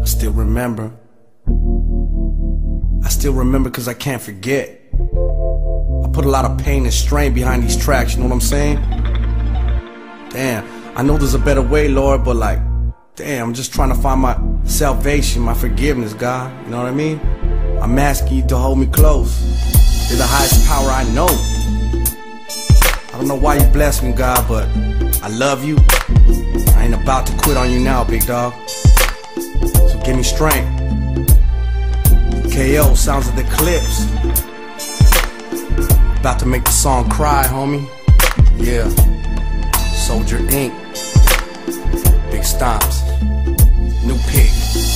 I still remember. I still remember cause I can't forget. I put a lot of pain and strain behind these tracks, you know what I'm saying? Damn, I know there's a better way, Lord, but like, damn, I'm just trying to find my salvation, my forgiveness, God, you know what I mean? I'm asking you to hold me close. You're the highest power I know. I don't know why you bless me, God, but I love you. I ain't about to quit on you now, big dog. So give me strength. KO, sounds of the clips. About to make the song cry, homie. Yeah. Soldier Inc. Big Stomps. New pick.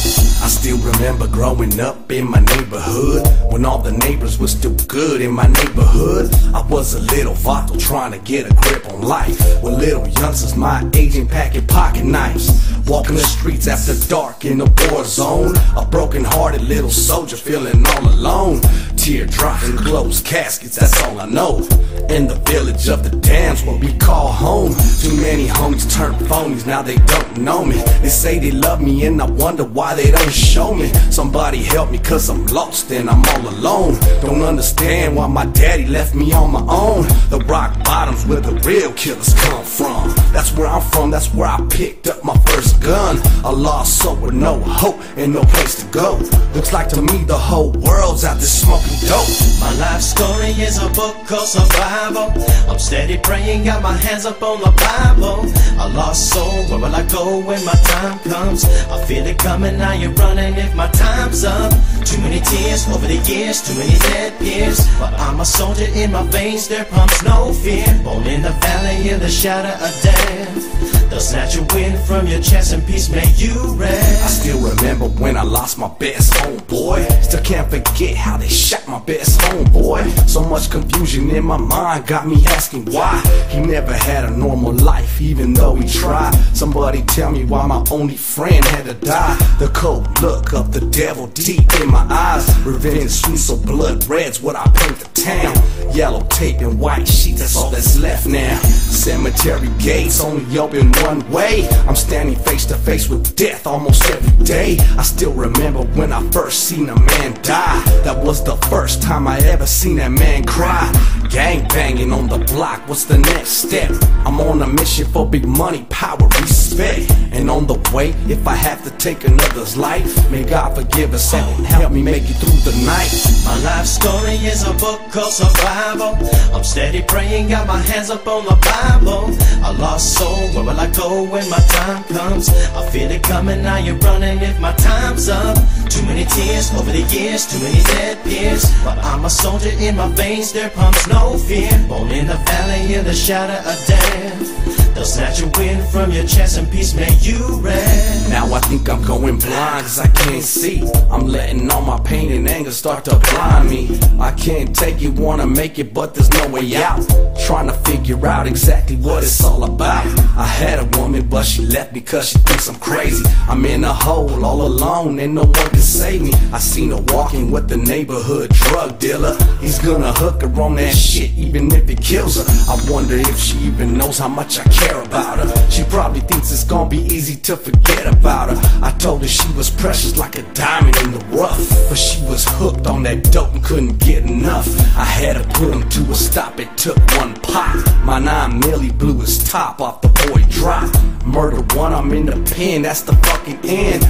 I still remember growing up in my neighborhood, when all the neighbors were still good in my neighborhood. I was a little vato trying to get a grip on life, with little youngsters my age and packing pocket knives, walking the streets after dark in a war zone. A broken-hearted little soldier feeling all alone. Teardrops and closed caskets, that's all I know. In the village of the dams, what we call home. Too many homies turned phonies, now they don't know me. They say they love me and I wonder why they don't show me. Somebody help me cause I'm lost and I'm all alone. Don't understand why my daddy left me on my own. The rock bottom's where the real killers come from. That's where I'm from, that's where I picked up my first gun. A lost soul with no hope and no place to go. Looks like to me the whole world's out there smoking dope. My life story is a book called Survival. I'm steady praying, got my hands up on the Bible. A lost soul, where will I go when my time comes? I feel it coming, now you're running if my time's up. Too many tears over the years, too many dead peers. But I'm a soldier in my veins, there pumps no fear. Born in the valley of the shadow of death, they'll snatch a wind from your chest and peace make you rest. I still remember when I lost my best homeboy. Still can't forget how they shot my best homeboy. So much confusion in my mind got me asking why. He never had a normal life even though he tried. Somebody tell me why my only friend had to die. The cold look of the devil deep in my eyes. Revenge is sweet so blood red's what I paint the town. Yellow tape and white sheets, that's all that's left now. Cemetery gates only open one way. I'm standing face to face with death almost every day. I still remember when I first seen a man die. That was the first time I ever seen that man cry. Gang banging on the block, what's the next step? I'm on a mission for big money, power, respect. And on the way, if I have to take another's life, may God forgive us and help me make it through the night. My life story is a book called Survival. I'm steady praying, got my hands up on the Bible. A lost soul, where will I go when my time comes? I feel it coming, now you're running if my time's up. Too many tears over the years, too many dead peers. But I'm a soldier in my veins, there pumps no fear. Born in the valley of the shadow of death, they'll snatch a wind from your chest and peace make you rest. Now I think I'm going blind cause I can't see. I'm letting all my pain and anger start to blind me. I can't take it, wanna make it, but there's no way out. Trying to figure out exactly what it's all about. I had a woman but she left me cause she thinks I'm crazy. I'm in a hole all alone and no one can save me. I seen her walking with the neighborhood drug dealer. He's gonna hook her on that shit even if it kills her. I wonder if she even knows how much I care about her. She probably thinks it's gonna be easy to forget about her. I told her she was precious like a diamond in the rough, but she was hooked on that dope and couldn't get enough. I had to put him to a stop, it took one pop. My 9 milli blew his top off, the boy dropped. Murder one, I'm in the pen, that's the fucking end.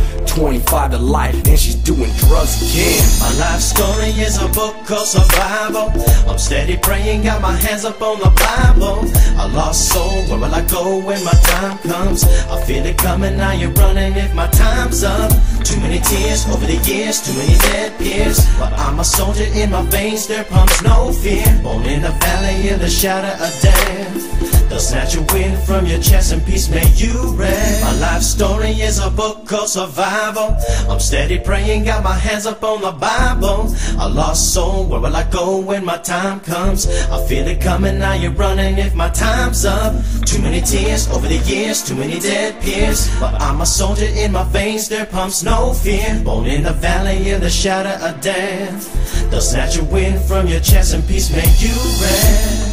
25 to life, then she's doing drugs again. My life story is a book called Survival. I'm steady praying, got my hands up on the Bible. A lost soul, where will I go when my time comes? I feel it coming, now you're running if my time's up. Too many tears over the years, too many dead peers. But I'm a soldier in my veins, there pumps no fear. Born in the valley of the shadow of death, they'll snatch a wind from your chest and peace make you rest. My life story is a book called Survival. I'm steady praying, got my hands up on the Bible. A lost soul, where will I go when my time comes? I feel it coming, now you're running if my time's up. Too many tears over the years, too many dead peers. But I'm a soldier in my veins, there pumps no fear. Born in the valley of the shadow of death, they'll snatch a wind from your chest and peace make you rest.